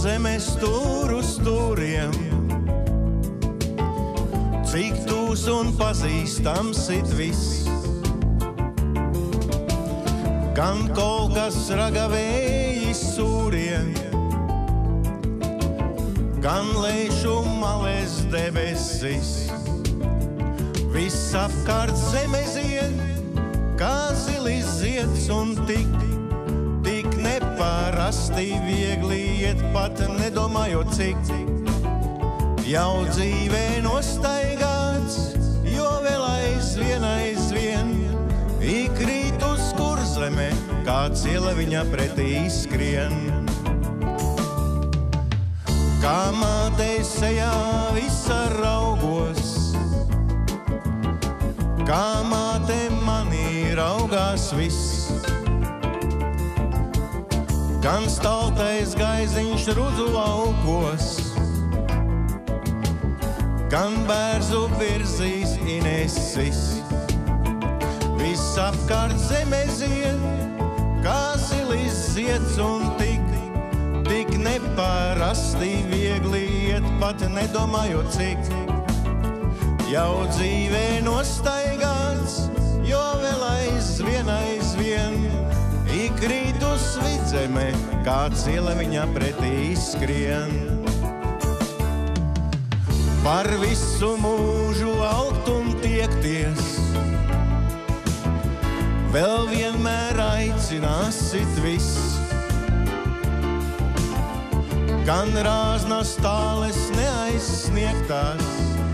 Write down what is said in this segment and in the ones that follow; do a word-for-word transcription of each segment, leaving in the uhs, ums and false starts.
zemes stūru stūriem, cik tūs un pazīstams it viss. Gan kolkas ragavēji sūriem, gan lēšu malēs debesis. Viss apkārt zeme zied, kā zilis zieds, un tik, tik neparasti viegli iet, pat nedomājot cik. Jau dzīvē nostaigāts, jo vēl aizvien, aizvien ikrīt uz kurzeme, kā ciela viņa pretī skrien. Kā mātei sejā visa raugos, kā māte manī raugās viss. Gan staltais gaiziņš rudzu laukos, gan bērzu virzīs inesis. Viss apkārt zeme zied, kā zilis zieds, un tik, tik neparasti viegli iet, pat nedomājot cik. Jau dzīvē nostaigāts, jo vēl aizvien, aizvien ikrīt uz vidzeme, kā ciela viņa pretī skrien. Par visu mūžu augt un tiekties, vēl vienmēr aicināsit viss. Gan rāznas tāles neaizsniegtās,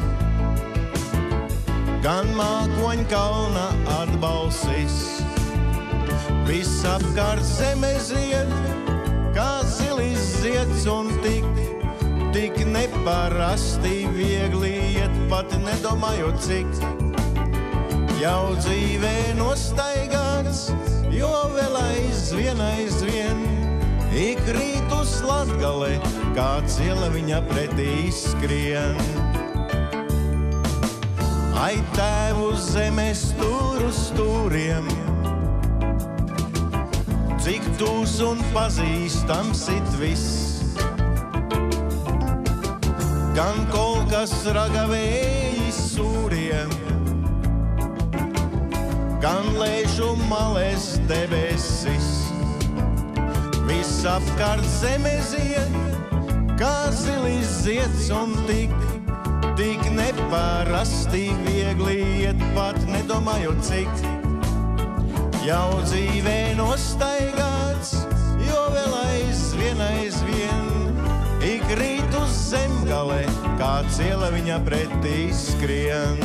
gan mākoņkalna atbalsis. Viss apkārt zeme zied, kā zilis zieds, un tik, tik neparasti viegli iet, pat nedomājot cik. Jau dzīvē nostaigāts, jo vēl aizvien, aizvien ikrīt uz Latgale, kā ciela viņa pretī skrien. Ai tēvu zemes stūru stūriem, cik tūs un pazīstams it viss. Gan kolkas ragavēji sūriem, gan lēšu malēs debesis. Viss apkārt zeme zied, kā zilis zieds, un tik, tik neparasti viegli iet, pat nedomājot cik. Jau dzīvē nostaigāts, jo vēl aizvien, aizvien ikrīt uz zemgale, kā ciela viņa pretī skrien.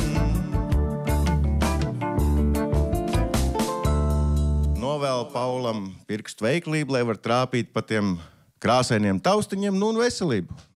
Novēl Paulam pirkstu veiklību, lai var trāpīt pa tiem krāsainiem taustiņiem, nu un veselību.